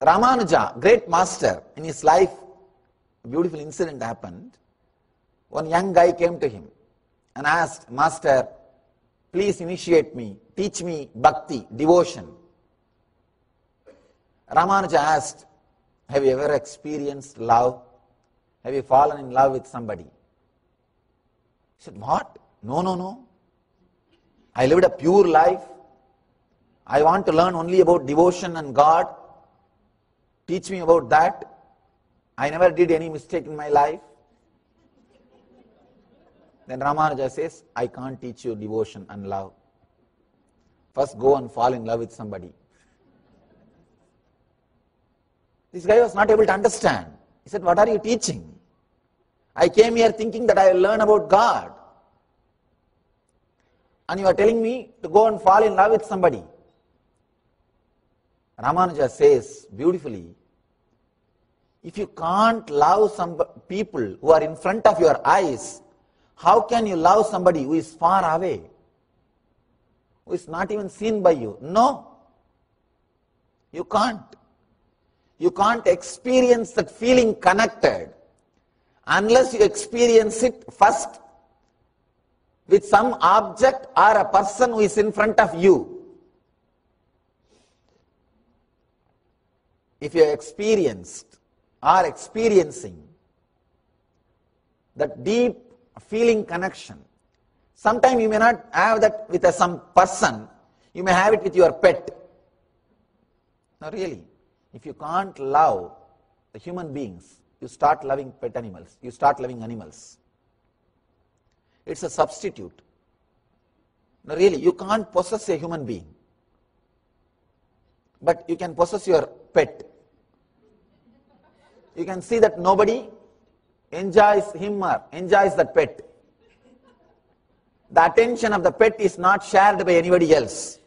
Ramanuja, great master, in his life, a beautiful incident happened. One young guy came to him and asked, Master, please initiate me, teach me bhakti, devotion. Ramanuja asked, have you ever experienced love? Have you fallen in love with somebody? He said, what? No. I lived a pure life. I want to learn only about devotion and God. Teach me about that. I never did any mistake in my life. Then Ramanuja says, I can't teach you devotion and love. First go and fall in love with somebody. This guy was not able to understand. He said, what are you teaching? I came here thinking that I will learn about God. And you are telling me to go and fall in love with somebody. Ramanuja says beautifully, if you can't love some people who are in front of your eyes, how can you love somebody who is far away, who is not even seen by you? No, you can't. You can't experience that feeling connected unless you experience it first with some object or a person who is in front of you. If you experienced or experiencing that deep feeling connection, sometimes you may not have that with some person, you may have it with your pet. No, really. If you can't love the human beings, you start loving pet animals, you start loving animals. It's a substitute. No, really, you can't possess a human being, but you can possess your pet. You can see that nobody enjoys him or enjoys that pet. The attention of the pet is not shared by anybody else.